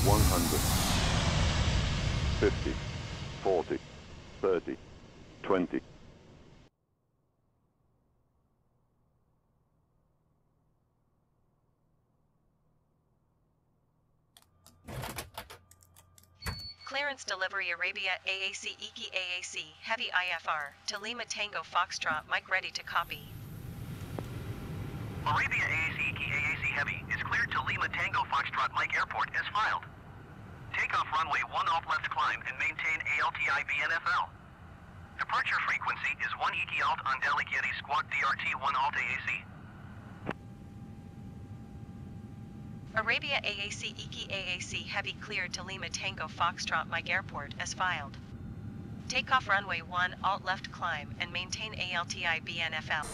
100, 50, 40, 30, 20. Clearance delivery Arabia AAC Iki AAC Heavy IFR to Lima Tango Foxtrot Mike ready to copy. Arabia AAC Iki AAC Heavy is cleared to Lima Tango Foxtrot Mike Airport as filed. Takeoff runway 1 off left climb and maintain ALTI VNFL. Departure frequency is 1 Iki Alt on Delhi Getty Squawk DRT 1 Alt AAC. Arabia AAC Iki AAC Heavy cleared to Lima Tango Foxtrot Mike Airport as filed. Takeoff runway 1 alt left climb and maintain ALTI BNFL.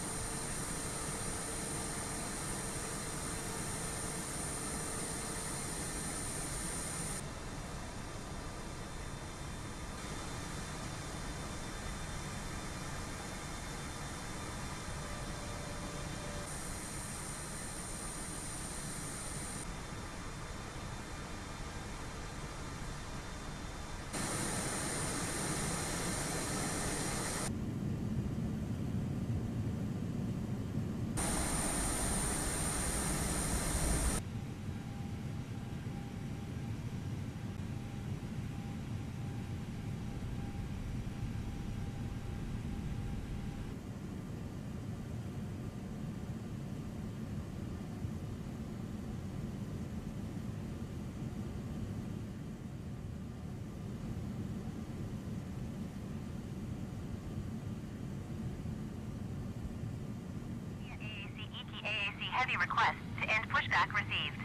AAC Heavy request to end pushback received.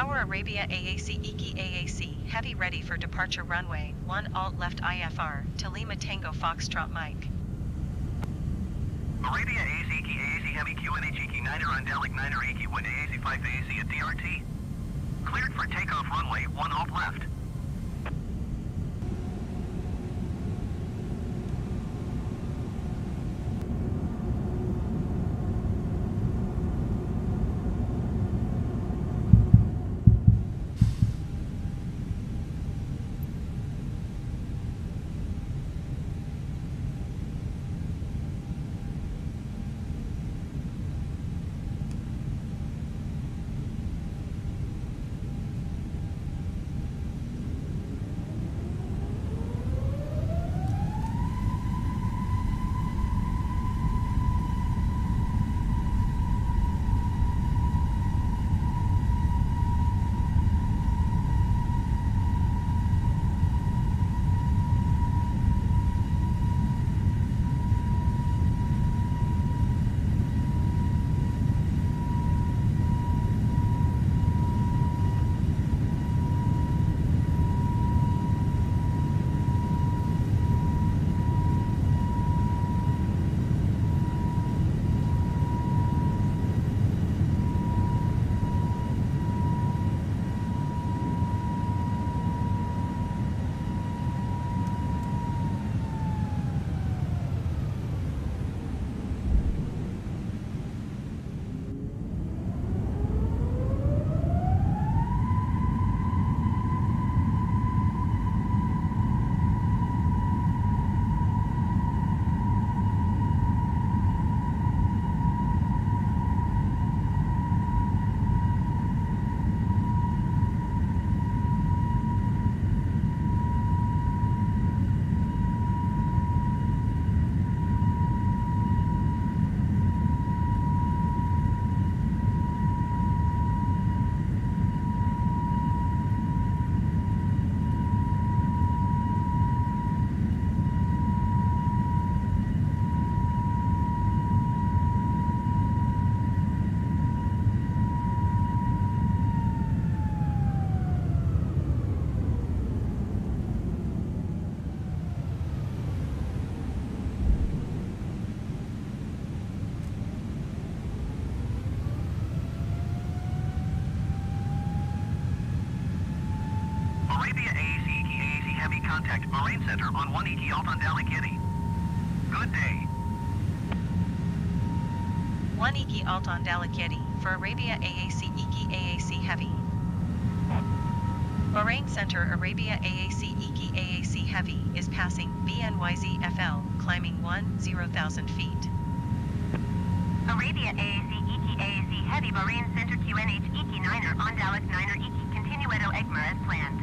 Tower Arabia AAC Iki AAC Heavy ready for departure runway 1 alt left IFR to Lima Tango Foxtrot Mike. Arabia AAC Iki AAC Heavy QNH Iki 9er on Dalek 9er Iki 1 AAC 5 AAC at DRT. Cleared for takeoff runway 1 alt left. Contact Marine Center on 1 Iki Alt on Dalekitty. Good day. 1 Iki Alt on Dalekitty for Arabia AAC Iki AAC Heavy. Bahrain Center Arabia AAC Iki AAC Heavy is passing BNYZ FL, climbing 10,000 feet. Arabia AAC Iki AAC Heavy Bahrain Center QNH Iki 9er on Dalek 9er Iki Continuedo Egmer as planned.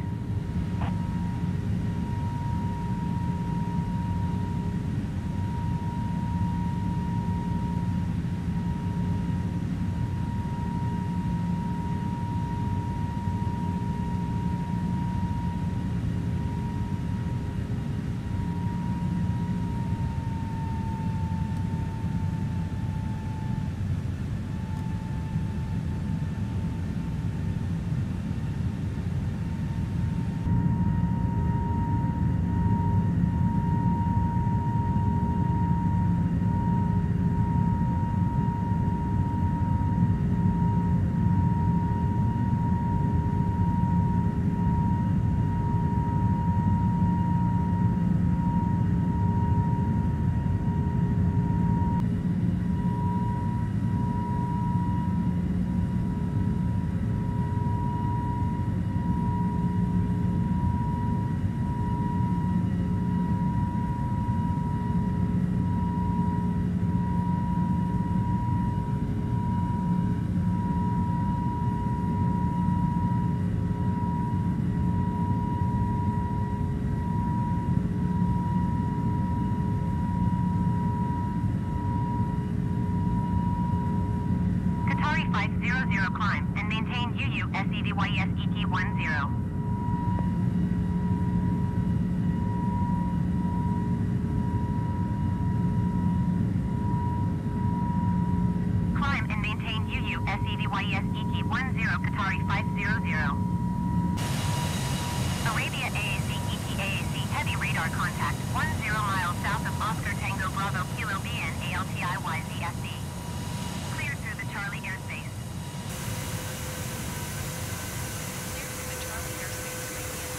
Qatari 500 climb and maintain UU SEVYS ET10. Climb and maintain UU SEVYS ET10 Qatari 50. Arabia AAC ETAAC heavy radar contact 10 miles south of Oscar Tango Bravo Kilo BN ALTI YZSD. Cleared through the Charlie airspace. Clear through the Charlie airspace, radiant.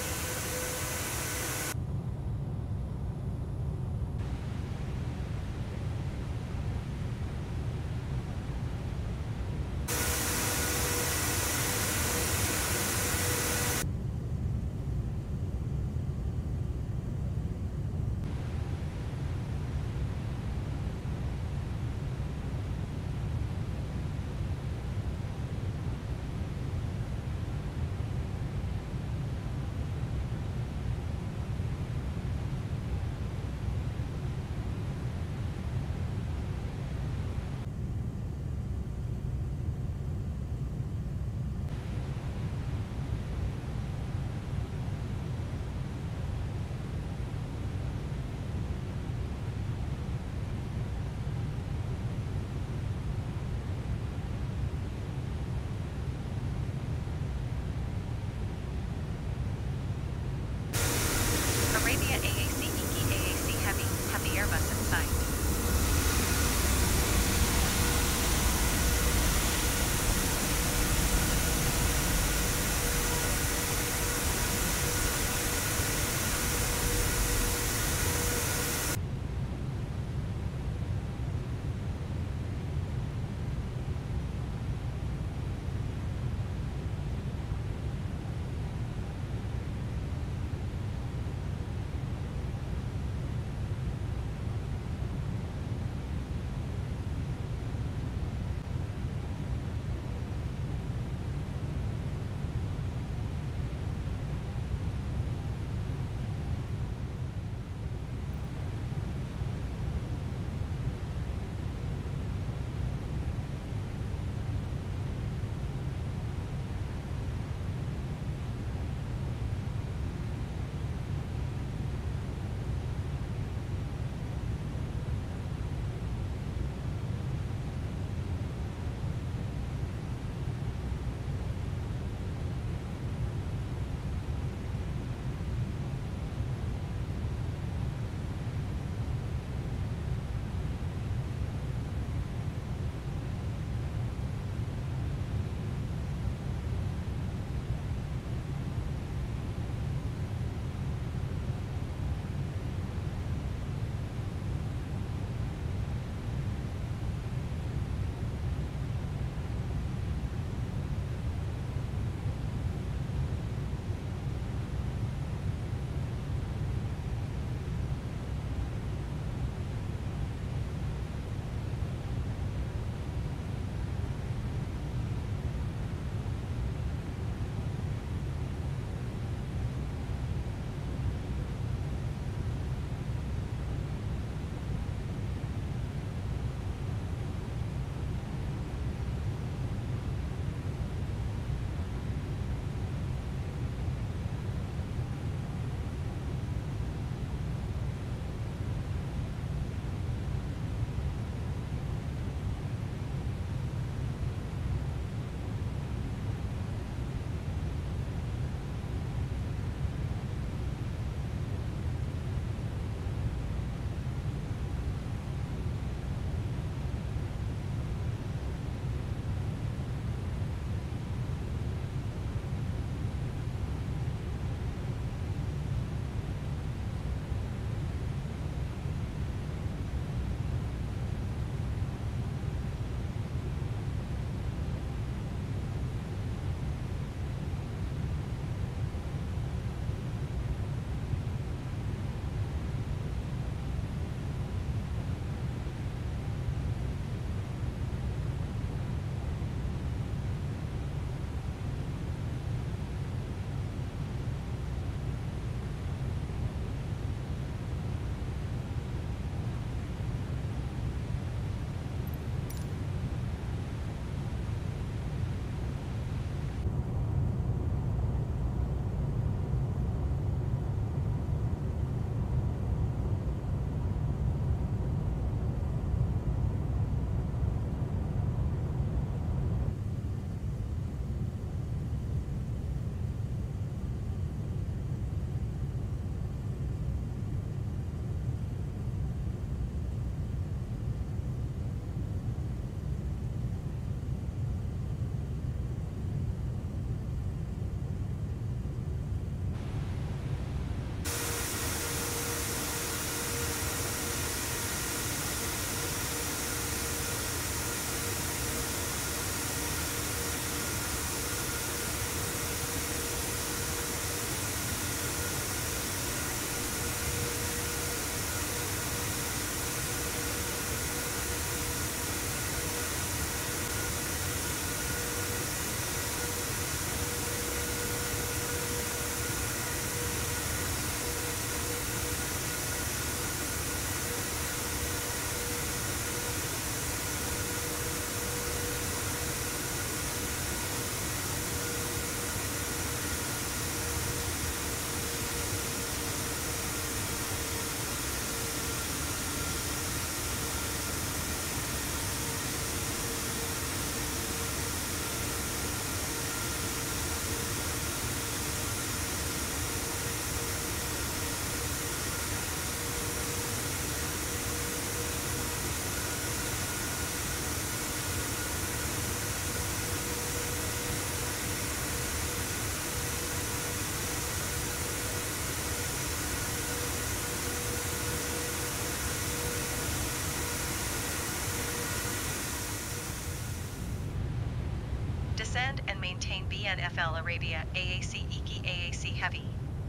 Descend and maintain BNFL Arabia AAC Iki AAC Heavy.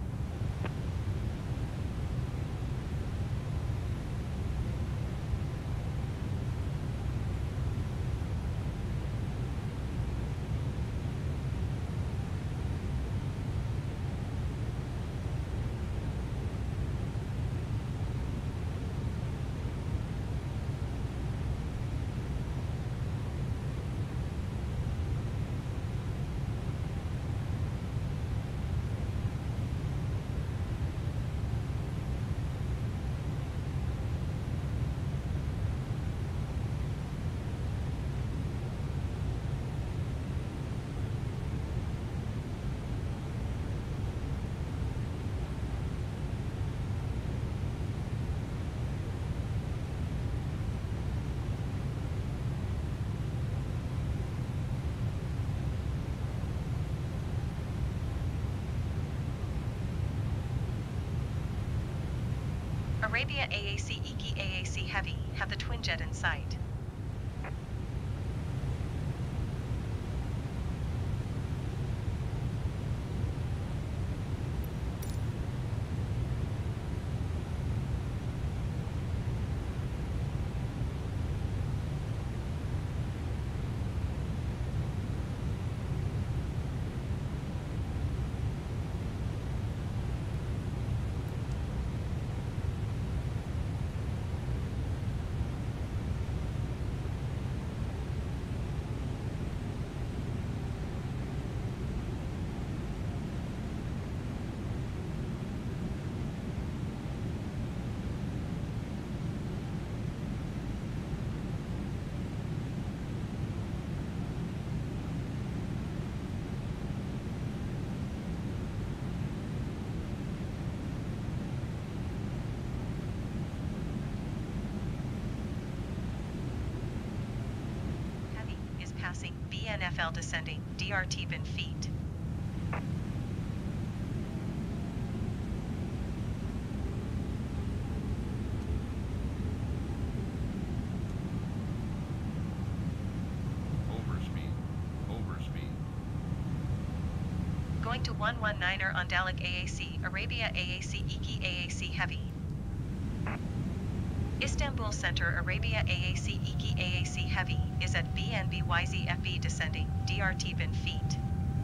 Arabia AAC Iki AAC Heavy, have the twin jet in sight. Heavy is passing BNFL descending, DRT bin feet. Overspeed. Going to 119er on Dalek AAC, Arabia AAC Iki AAC Heavy. Istanbul Center Arabia AAC Iki AAC Heavy is at BNBYZ FB descending, DRT bin feet.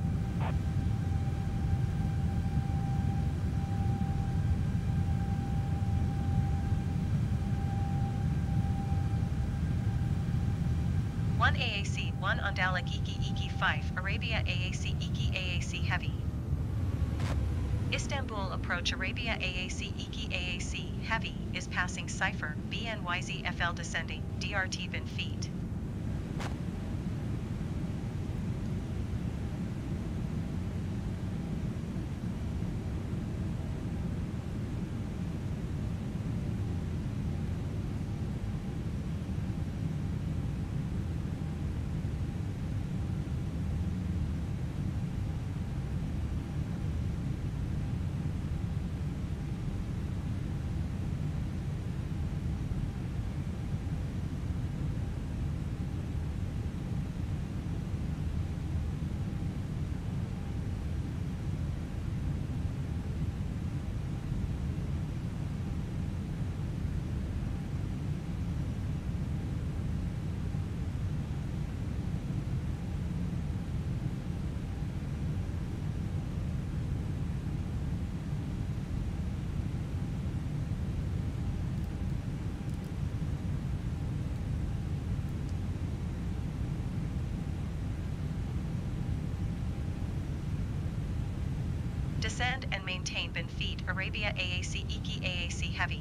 One AAC, 1 on Dalek Iki 5, Arabia AAC Iki AAC Heavy. Istanbul approach Arabia AAC Iki AAC Heavy is passing Cypher, BNYZ FL descending, DRT bin feet. Descend and maintain bin feet Arabia AAC Iki AAC Heavy.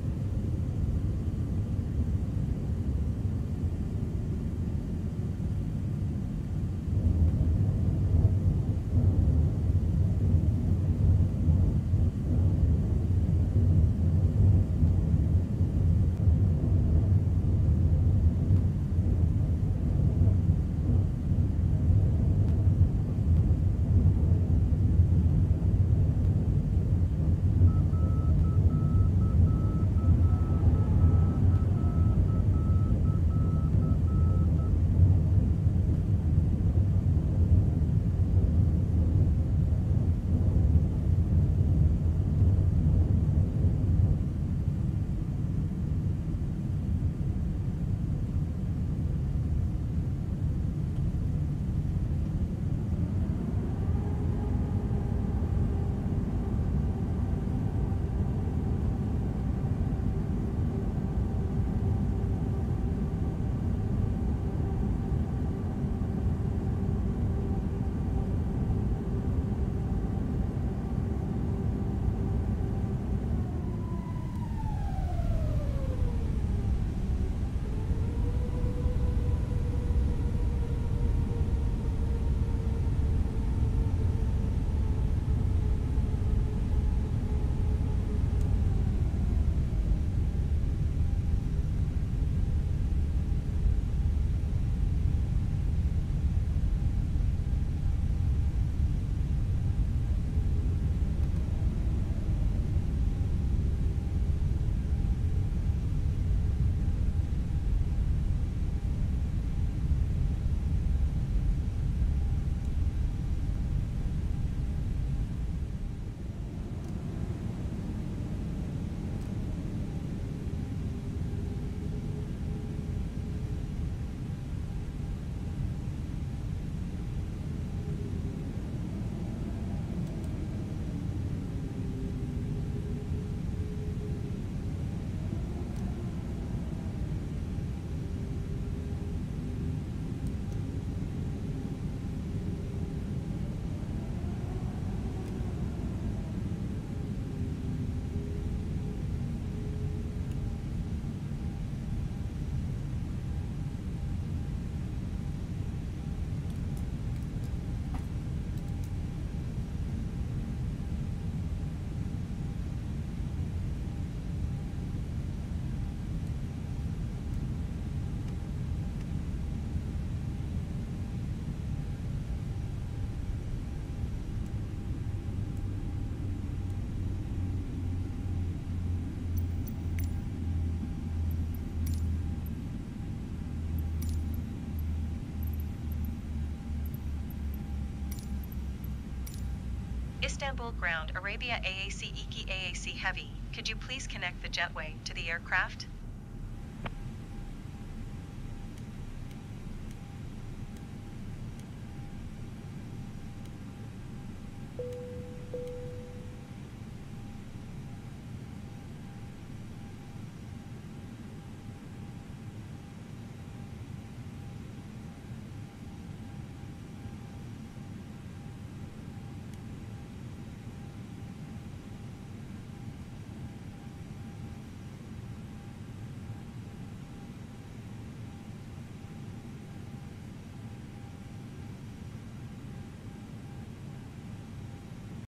Istanbul ground, Arabia AAC Iki AAC Heavy, could you please connect the jetway to the aircraft?